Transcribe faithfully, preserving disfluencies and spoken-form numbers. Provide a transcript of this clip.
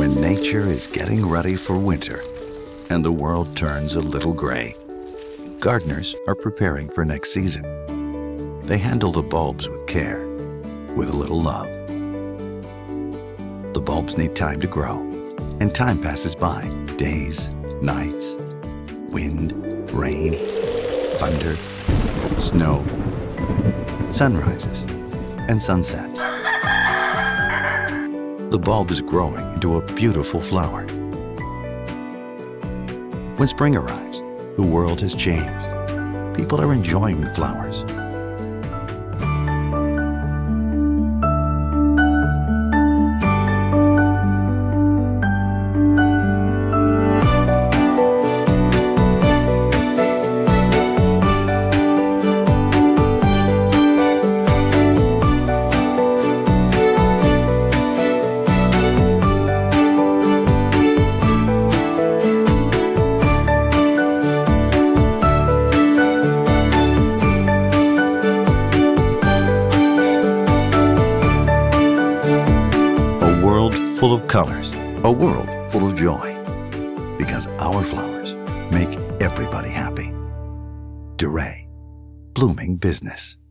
when nature is getting ready for winter and the world turns a little gray, gardeners are preparing for next season. They handle the bulbs with care, with a little love. The bulbs need time to grow, and time passes by. Days, nights, wind, rain, thunder, snow, sunrises, and sunsets. The bulb is growing into a beautiful flower. When spring arrives, the world has changed. People are enjoying the flowers. Full of colors, a world full of joy, because our flowers make everybody happy. DeRay, blooming business.